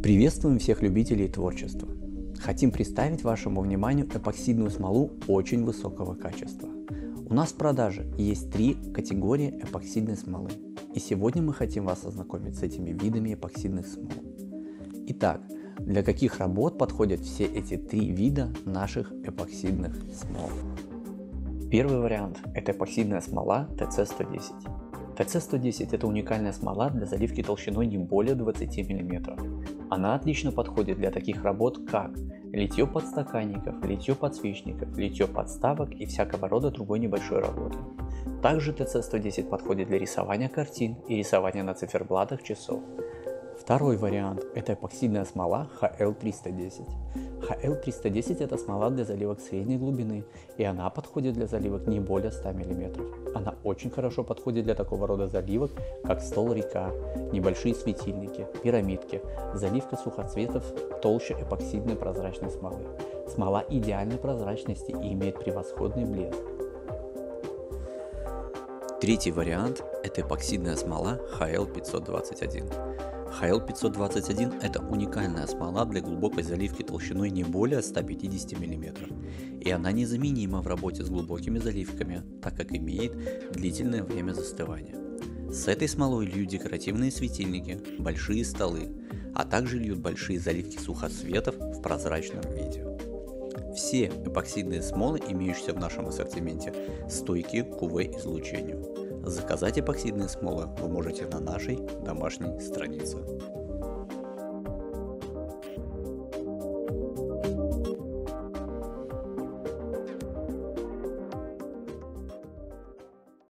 Приветствуем всех любителей творчества! Хотим представить вашему вниманию эпоксидную смолу очень высокого качества. У нас в продаже есть 3 категории эпоксидной смолы, и сегодня мы хотим вас ознакомить с этими видами эпоксидных смол. Итак, для каких работ подходят все эти 3 вида наших эпоксидных смол? Первый вариант – это эпоксидная смола ТЦ-110. ТЦ-110 – это уникальная смола для заливки толщиной не более 20 мм. Она отлично подходит для таких работ, как литье подстаканников, литье подсвечников, литье подставок и всякого рода другой небольшой работы. Также ТЦ-110 подходит для рисования картин и рисования на циферблатах часов. Второй вариант – это эпоксидная смола ХЛ-310. ХЛ-310 – это смола для заливок средней глубины, и она подходит для заливок не более 100 мм. Она очень хорошо подходит для такого рода заливок, как стол-река, небольшие светильники, пирамидки, заливка сухоцветов толще эпоксидной прозрачной смолы. Смола идеальной прозрачности и имеет превосходный блеск. Третий вариант – это эпоксидная смола ХЛ-521. ХЛ-521 – это уникальная смола для глубокой заливки толщиной не более 150 мм, и она незаменима в работе с глубокими заливками, так как имеет длительное время застывания. С этой смолой льют декоративные светильники, большие столы, а также льют большие заливки сухоцветов в прозрачном виде. Все эпоксидные смолы, имеющиеся в нашем ассортименте, стойки к UV-излучению. Заказать эпоксидные смолы вы можете на нашей домашней странице.